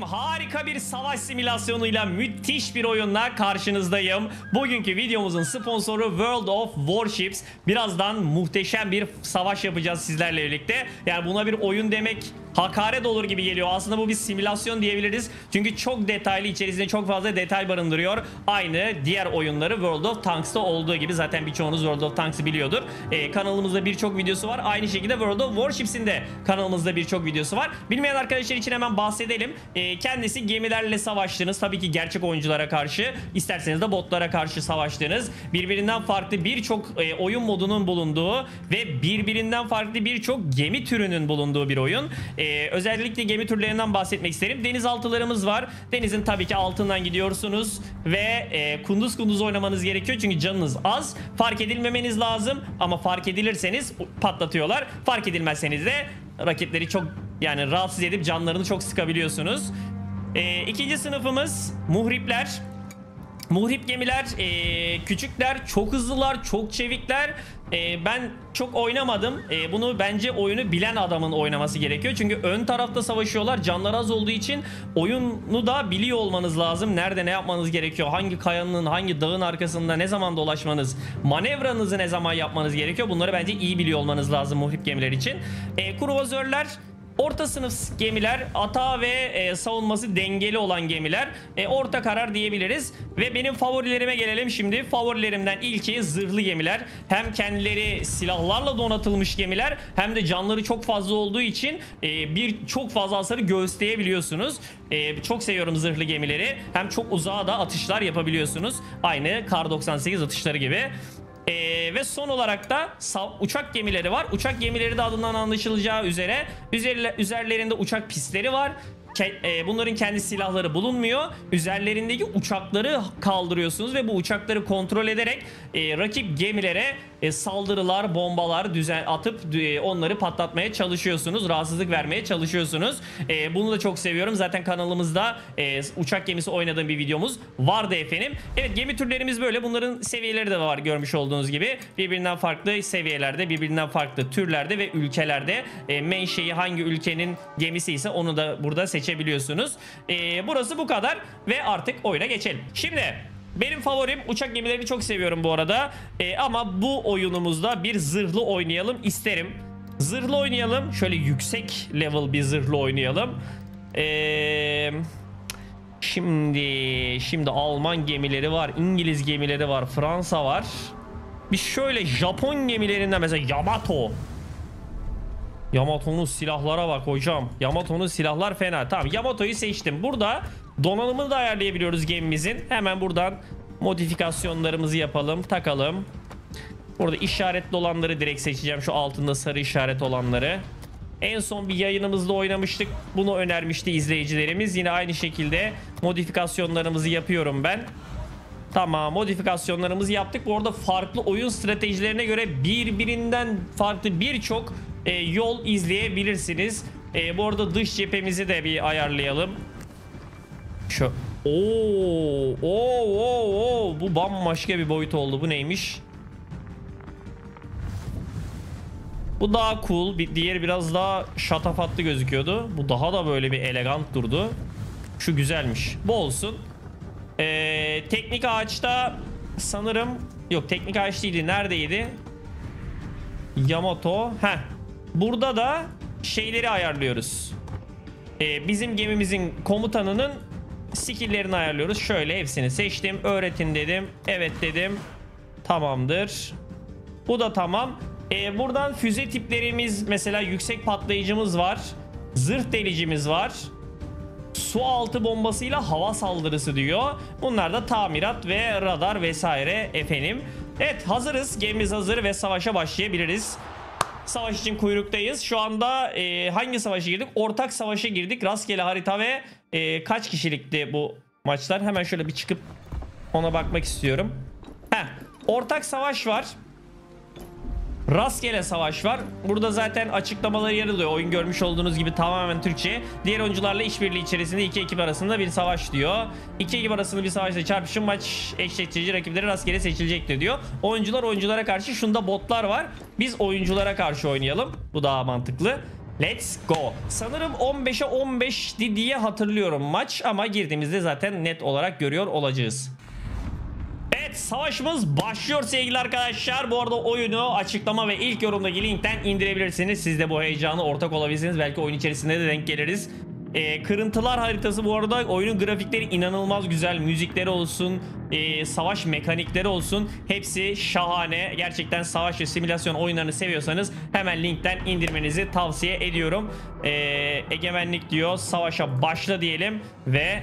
harika bir savaş simülasyonuyla müthiş bir oyunla karşınızdayım. Bugünkü videomuzun sponsoru World of Warships. Birazdan muhteşem bir savaş yapacağız sizlerle birlikte. Yani buna bir oyun demek hakaret olur gibi geliyor. Aslında bu bir simülasyon diyebiliriz. Çünkü çok detaylı, içerisinde çok fazla detay barındırıyor. Aynı diğer oyunları World of Tanks'ta olduğu gibi. Zaten birçoğunuz World of Tanks'ı biliyordur. Kanalımızda birçok videosu var. Aynı şekilde World of Warships'in de kanalımızda birçok videosu var. Bilmeyen arkadaşlar için hemen bahsedelim. Kendisi gemilerle savaştığınız, tabii ki gerçek oyunculara karşı, isterseniz de botlara karşı savaştığınız, birbirinden farklı birçok oyun modunun bulunduğu ve birbirinden farklı birçok gemi türünün bulunduğu bir oyun. Özellikle gemi türlerinden bahsetmek isterim. Denizaltılarımız var. Denizin tabii ki altından gidiyorsunuz ve kunduz kunduz oynamanız gerekiyor. Çünkü canınız az. Fark edilmemeniz lazım ama fark edilirseniz patlatıyorlar. Fark edilmezseniz de rakipleri çok rahatsız edip canlarını çok sıkabiliyorsunuz. İkinci sınıfımız muhripler. Muhrip gemiler küçükler, çok hızlılar, çok çevikler. Ben çok oynamadım. Bunu bence oyunu bilen adamın oynaması gerekiyor. Çünkü ön tarafta savaşıyorlar. Canlar az olduğu için oyunu da biliyor olmanız lazım. Nerede ne yapmanız gerekiyor? Hangi kayanın, hangi dağın arkasında ne zaman dolaşmanız, manevranızı ne zaman yapmanız gerekiyor? Bunları bence iyi biliyor olmanız lazım muhrip gemiler için. Kruvazörler, orta sınıf gemiler, atağı ve savunması dengeli olan gemiler, orta karar diyebiliriz. Ve benim favorilerime gelelim şimdi. Favorilerimden ilki zırhlı gemiler. Hem kendileri silahlarla donatılmış gemiler, hem de canları çok fazla olduğu için çok fazla hasarı göğüsleyebiliyorsunuz. Çok seviyorum zırhlı gemileri. Hem çok uzağa da atışlar yapabiliyorsunuz. Aynı Kar 98 atışları gibi. Ve son olarak da uçak gemileri var. Uçak gemileri de adından anlaşılacağı üzere üzerlerinde uçak pistleri var. Bunların kendi silahları bulunmuyor. Üzerlerindeki uçakları kaldırıyorsunuz ve bu uçakları kontrol ederek rakip gemilere saldırılar, bombalar atıp onları patlatmaya çalışıyorsunuz. Rahatsızlık vermeye çalışıyorsunuz. Bunu da çok seviyorum. Zaten kanalımızda uçak gemisi oynadığım bir videomuz vardı efendim. Evet, gemi türlerimiz böyle. Bunların seviyeleri de var görmüş olduğunuz gibi. Birbirinden farklı seviyelerde, birbirinden farklı türlerde ve ülkelerde. Menşei hangi ülkenin gemisi ise onu da burada seçebiliyorsunuz. Burası bu kadar ve artık oyuna geçelim. Şimdi benim favorim, uçak gemilerini çok seviyorum bu arada. Ama bu oyunumuzda bir zırhlı oynayalım isterim. Zırhlı oynayalım. Şöyle yüksek level bir zırhlı oynayalım. Şimdi Alman gemileri var, İngiliz gemileri var, Fransa var. Bir şöyle Japon gemilerinden mesela Yamato. Yamato'nun silahlara bak hocam. Yamato'nun silahlar fena. Tamam, Yamato'yu seçtim. Burada donanımını da ayarlayabiliyoruz gemimizin. Hemen buradan modifikasyonlarımızı yapalım, takalım. Burada işaretli olanları direkt seçeceğim. Şu altında sarı işaret olanları. En son bir yayınımızda oynamıştık. Bunu önermişti izleyicilerimiz. Yine aynı şekilde modifikasyonlarımızı yapıyorum ben. Tamam, modifikasyonlarımızı yaptık. Bu arada farklı oyun stratejilerine göre birbirinden farklı birçok yol izleyebilirsiniz. Bu arada dış cephemizi de bir ayarlayalım. Bu bambaşka bir boyut oldu. Bu neymiş? Bu daha cool. Diğeri biraz daha şatafatlı gözüküyordu. Bu daha da böyle bir elegant durdu. Şu güzelmiş. Bu olsun. Teknik ağaçta sanırım, yok teknik ağaç değildi. Neredeydi? Yamato. Burada da şeyleri ayarlıyoruz. Bizim gemimizin komutanının skill'lerini ayarlıyoruz. Şöyle hepsini seçtim. Öğretin dedim. Evet dedim. Tamamdır. Bu da tamam. Buradan füze tiplerimiz, mesela yüksek patlayıcımız var. Zırh delicimiz var. Su altı bombasıyla hava saldırısı diyor. Bunlar da tamirat ve radar vesaire efendim. Evet, hazırız. Gemimiz hazır ve savaşa başlayabiliriz. Savaş için kuyruktayız. Şu anda hangi savaşa girdik? Ortak savaşa girdik. Rastgele harita ve kaç kişilikti bu maçlar? Hemen şöyle bir çıkıp ona bakmak istiyorum. Ortak savaş var. Rastgele savaş var. Burada zaten açıklamaları yer alıyor. Oyun görmüş olduğunuz gibi tamamen Türkçe. Diğer oyuncularla işbirliği içerisinde iki ekip arasında bir savaş diyor. İki ekip arasında bir savaşta çarpışın, maç eşleştirici rakipleri rastgele seçilecektir diyor. Oyunculara karşı, şunda botlar var. Biz oyunculara karşı oynayalım. Bu daha mantıklı. Let's go. Sanırım 15'e 15'ti diye hatırlıyorum maç ama girdiğimizde zaten net olarak görüyor olacağız. Evet, savaşımız başlıyor sevgili arkadaşlar. Bu arada oyunu açıklama ve ilk yorumdaki linkten indirebilirsiniz. Siz de bu heyecanı ortak olabilirsiniz. Belki oyun içerisinde de denk geliriz. Kırıntılar haritası bu arada, oyunun grafikleri inanılmaz güzel. Müzikleri olsun, savaş mekanikleri olsun. Hepsi şahane. Gerçekten savaş ve simülasyon oyunlarını seviyorsanız hemen linkten indirmenizi tavsiye ediyorum. Egemenlik diyor. Savaşa başla diyelim. Ve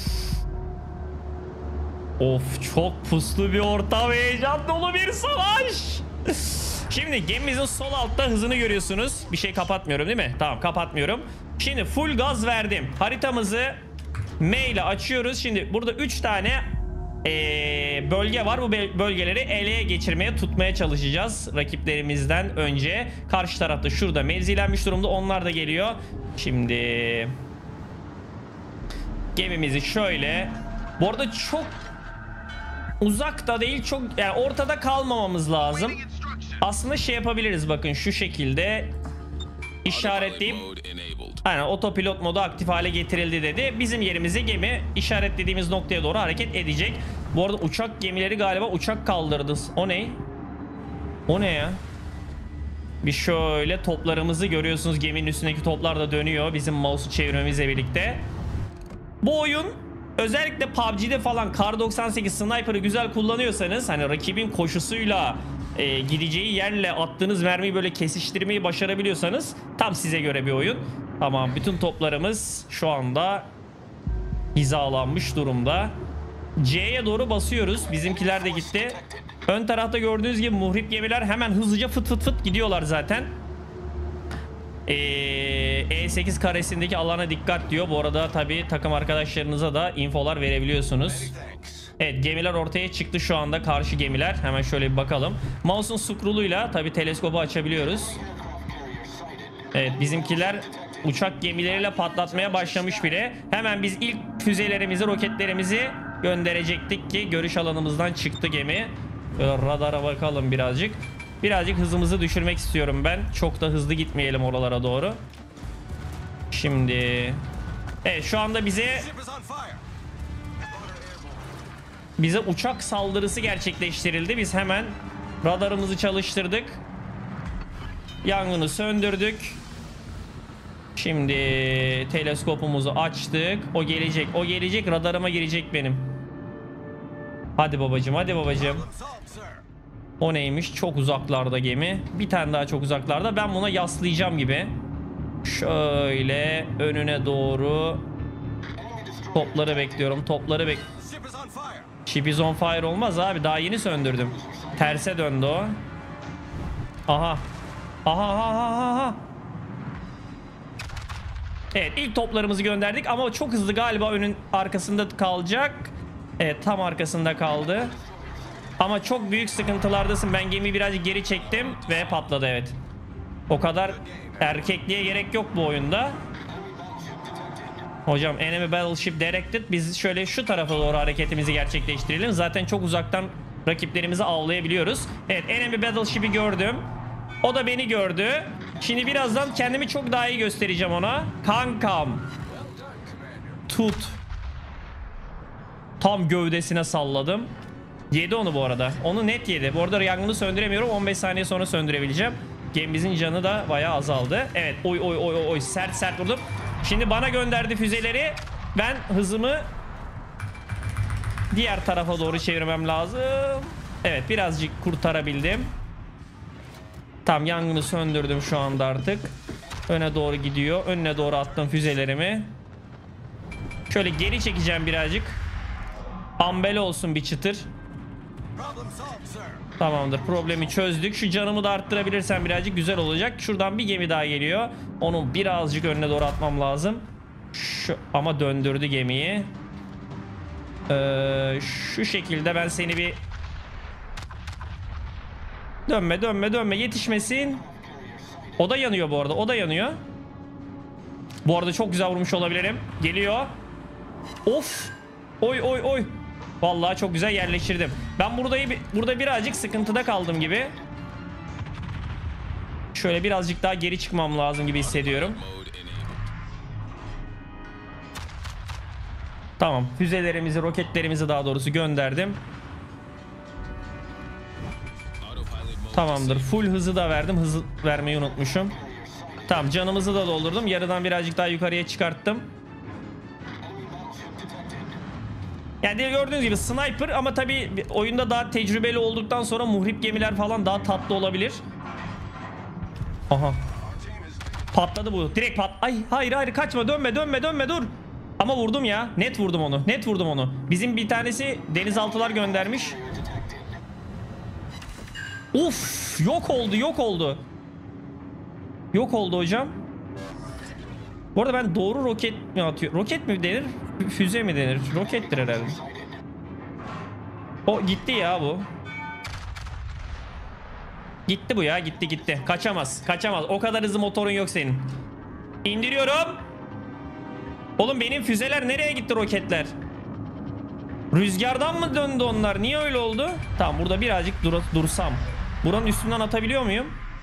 Of çok puslu bir ortam, heyecan dolu bir savaş. Şimdi gemimizin sol altta hızını görüyorsunuz. Bir şey kapatmıyorum değil mi? Tamam, kapatmıyorum. Şimdi full gaz verdim. Haritamızı M ile açıyoruz. Şimdi burada 3 tane bölge var. Bu bölgeleri ele geçirmeye, tutmaya çalışacağız rakiplerimizden önce. Karşı tarafta şurada mevzilenmiş durumda. Onlar da geliyor. Şimdi gemimizi şöyle, bu arada çok uzakta değil, çok yani ortada kalmamamız lazım. Aslında şey yapabiliriz, bakın şu şekilde işaretleyip, aynen otopilot modu aktif hale getirildi dedi. Bizim yerimize gemi işaretlediğimiz noktaya doğru hareket edecek. Bu arada uçak gemileri galiba uçak kaldırdı. O ne? O ne ya? Bir şöyle toplarımızı görüyorsunuz, geminin üstündeki toplar da dönüyor bizim mouse'u çevirmemizle birlikte. Bu oyun özellikle PUBG'de falan Kar 98 Sniper'ı güzel kullanıyorsanız, hani rakibin koşusuyla gideceği yerle attığınız mermiyi böyle kesiştirmeyi başarabiliyorsanız tam size göre bir oyun. Tamam, bütün toplarımız şu anda hizalanmış durumda. C'ye doğru basıyoruz. Bizimkiler de gitti. Ön tarafta gördüğünüz gibi muhrip gemiler hemen hızlıca fıt fıt fıt gidiyorlar zaten. E8 karesindeki alana dikkat diyor. Bu arada tabii takım arkadaşlarınıza da infolar verebiliyorsunuz. Evet, gemiler ortaya çıktı şu anda, karşı gemiler. Hemen şöyle bir bakalım. Mouse'un scroll'uyla tabii teleskopu açabiliyoruz. Evet, bizimkiler uçak gemileriyle patlatmaya başlamış bile. Hemen biz ilk füzelerimizi, roketlerimizi gönderecektik ki görüş alanımızdan çıktı gemi. Böyle radara bakalım birazcık. Birazcık hızımızı düşürmek istiyorum ben. Çok da hızlı gitmeyelim oralara doğru. Şimdi evet, şu anda bize uçak saldırısı gerçekleştirildi. Biz hemen radarımızı çalıştırdık. Yangını söndürdük. Şimdi teleskopumuzu açtık. O gelecek, o gelecek. Radarıma girecek benim. Hadi babacım, hadi babacım. O neymiş? Çok uzaklarda gemi. Bir tane daha çok uzaklarda. Ben buna yaslayacağım gibi. Şöyle önüne doğru. Topları bekliyorum. Topları Ship is on fire olmaz abi. Daha yeni söndürdüm. Terse döndü o. Aha. Aha aha aha. Evet, ilk toplarımızı gönderdik ama çok hızlı galiba, önün arkasında kalacak. Evet, tam arkasında kaldı. Ama çok büyük sıkıntılardasın. Ben gemiyi birazcık geri çektim ve patladı, evet. O kadar erkekliğe gerek yok bu oyunda. Hocam, enemy battleship directed. Biz şöyle şu tarafa doğru hareketimizi gerçekleştirelim. Zaten çok uzaktan rakiplerimizi avlayabiliyoruz. Evet, enemy battleship'i gördüm. O da beni gördü. Şimdi birazdan kendimi çok daha iyi göstereceğim ona. Kankam. Tut. Tam gövdesine salladım. Yedi onu bu arada. Onu net yedi. Bu arada yangını söndüremiyorum. 15 saniye sonra söndürebileceğim. Gemimizin canı da bayağı azaldı. Evet. Oy oy oy oy. Sert sert vurdum. Şimdi bana gönderdi füzeleri. Ben hızımı diğer tarafa doğru çevirmem lazım. Evet, birazcık kurtarabildim. Tam yangını söndürdüm şu anda artık. Öne doğru gidiyor. Önüne doğru attım füzelerimi. Şöyle geri çekeceğim birazcık. Ambele olsun bir çıtır. Tamamdır, problemi çözdük. Şu canımı da arttırabilirsem birazcık güzel olacak. Şuradan bir gemi daha geliyor. Onu birazcık önüne doğru atmam lazım. Ama döndürdü gemiyi. Şu şekilde ben seni bir... Dönme dönme dönme, yetişmesin. O da yanıyor bu arada, o da yanıyor. Bu arada çok güzel vurmuş olabilirim. Geliyor. Of. Oy oy oy. Vallahi çok güzel yerleştirdim. Ben burada birazcık sıkıntıda kaldım gibi. Şöyle birazcık daha geri çıkmam lazım gibi hissediyorum. Tamam. Füzelerimizi, roketlerimizi daha doğrusu gönderdim. Tamamdır. Full hızı da verdim. Hızı vermeyi unutmuşum. Tamam, canımızı da doldurdum. Yarıdan birazcık daha yukarıya çıkarttım. Yani gördüğünüz gibi sniper ama tabii oyunda daha tecrübeli olduktan sonra muhrip gemiler falan daha tatlı olabilir. Aha. Patladı bu. Direkt Ay hayır kaçma, dönme dur. Ama vurdum ya. Net vurdum onu. Bizim bir tanesi denizaltılar göndermiş. Uf, yok oldu. Yok oldu hocam. Bu arada ben doğru roket mi atıyorum? Roket mi denir? Füze mi denir? Rokettir herhalde. O gitti ya bu. Gitti bu ya, gitti. Kaçamaz. O kadar hızlı motorun yok senin. İndiriyorum. Oğlum benim füzeler nereye gitti, roketler? Rüzgardan mı döndü onlar? Niye öyle oldu? Tamam, burada birazcık dursam. Buranın üstünden atabiliyor muyum?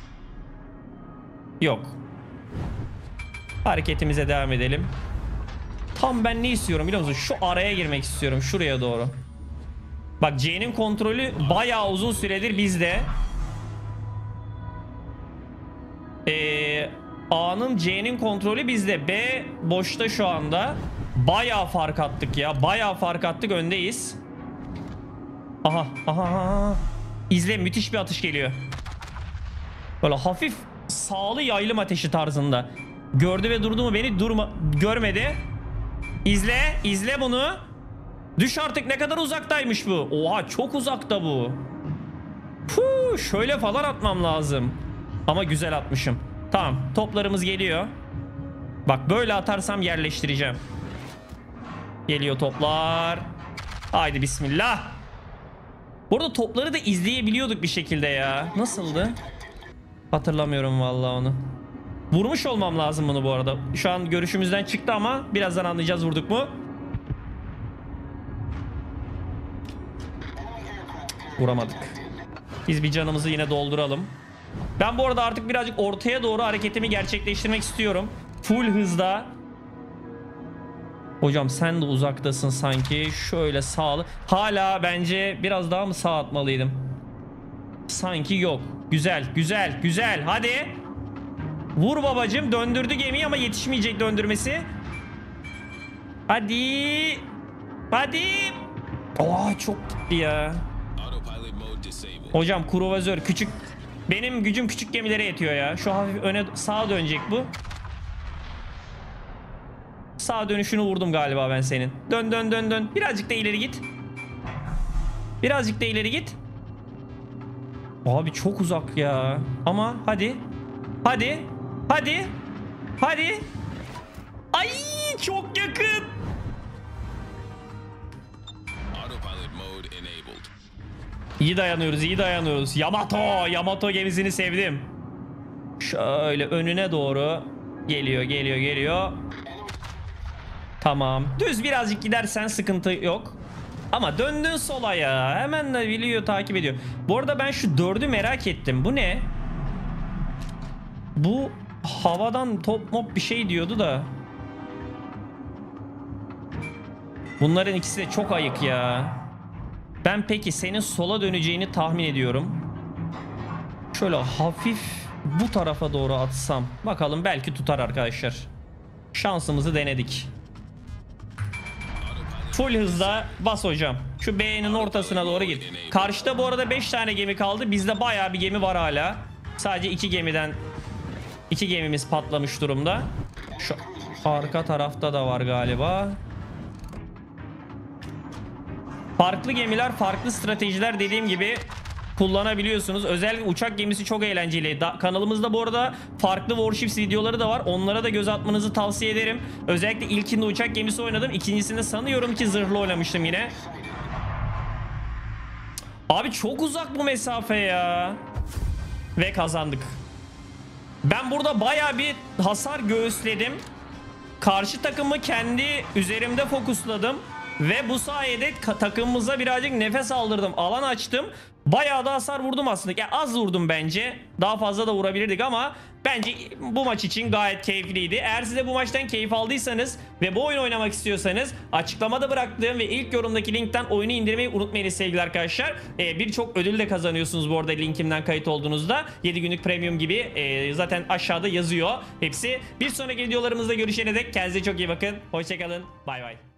Yok. Hareketimize devam edelim. Tam ben ne istiyorum biliyor musun? Şu araya girmek istiyorum. Şuraya doğru. Bak, C'nin kontrolü bayağı uzun süredir bizde. A'nın, C'nin kontrolü bizde. B boşta şu anda. Bayağı fark attık ya. Öndeyiz. Aha. İzle, müthiş bir atış geliyor. Böyle hafif sağlı yaylım ateşi tarzında. Gördü ve durdu mu beni? Görmedi. İzle bunu. Düş artık, ne kadar uzaktaymış bu. Oha, çok uzakta bu. Şöyle falan atmam lazım. Ama güzel atmışım. Tamam, toplarımız geliyor. Bak, böyle atarsam yerleştireceğim. Geliyor toplar. Haydi bismillah. Bu arada topları da izleyebiliyorduk bir şekilde ya. Nasıldı? Hatırlamıyorum vallahi onu. Vurmuş olmam lazım bunu bu arada. Şu an görüşümüzden çıktı ama birazdan anlayacağız vurduk mu. Vuramadık. Biz bir canımızı yine dolduralım. Ben bu arada artık birazcık ortaya doğru hareketimi gerçekleştirmek istiyorum. Full hızda. Hocam sen de uzaktasın sanki. Şöyle sağlı. Hala bence biraz daha mı sağ atmalıydım? Sanki yok. Güzel. Hadi. Vur babacım. Döndürdü gemiyi ama yetişmeyecek döndürmesi. Hadi. Oha, çok gitti ya. Hocam kruvazör küçük. Benim gücüm küçük gemilere yetiyor ya. Şu hafif öne sağa dönecek bu. Sağ dönüşünü vurdum galiba ben senin. Dön. Birazcık da ileri git. Abi çok uzak ya. Ama hadi. Ay, çok yakın. İyi dayanıyoruz. Yamato gemisini sevdim. Şöyle önüne doğru geliyor. Tamam. Düz birazcık gidersen sıkıntı yok. Ama döndün sola ya. Hemen de biliyor, takip ediyor. Bu arada ben şu 4'ü merak ettim. Bu ne? Bu havadan top bir şey diyordu da. Bunların ikisi de çok ayık ya. Ben peki senin sola döneceğini tahmin ediyorum. Şöyle hafif bu tarafa doğru atsam. Bakalım, belki tutar arkadaşlar. Şansımızı denedik. Full hızla bas hocam. Şu B'nin ortasına doğru git. Karşıda bu arada 5 tane gemi kaldı. Bizde bayağı bir gemi var hala. Sadece 2 gemimiz patlamış durumda. Şu arka tarafta da var galiba. Farklı gemiler, farklı stratejiler dediğim gibi kullanabiliyorsunuz. Özellikle uçak gemisi çok eğlenceli. Kanalımızda bu arada farklı Warships videoları da var. Onlara da göz atmanızı tavsiye ederim. Özellikle ilkinde uçak gemisi oynadım. İkincisinde sanıyorum ki zırhlı oynamıştım yine. Abi çok uzak bu mesafe ya. Ve kazandık. Ben burada bayağı bir hasar göğüsledim. Karşı takımı kendi üzerimde fokusladım. Ve bu sayede takımımıza birazcık nefes aldırdım. Alan açtım. Bayağı da hasar vurdum aslında. Ya az vurdum bence. Daha fazla da vurabilirdik ama bence bu maç için gayet keyifliydi. Eğer siz de bu maçtan keyif aldıysanız ve bu oyunu oynamak istiyorsanız açıklamada bıraktığım ve ilk yorumdaki linkten oyunu indirmeyi unutmayınız sevgili arkadaşlar. Birçok ödül de kazanıyorsunuz bu arada linkimden kayıt olduğunuzda. 7 günlük premium gibi zaten aşağıda yazıyor hepsi. Bir sonraki videolarımızda görüşene dek kendinize çok iyi bakın. Hoşçakalın. Bay bay.